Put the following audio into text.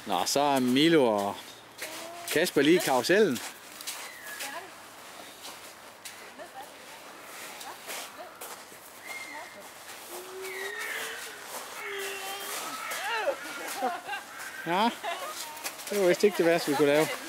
Nå, så er Milo og Kasper lige i karusellen. Ja, det var vist ikke det værste, vi kunne lave.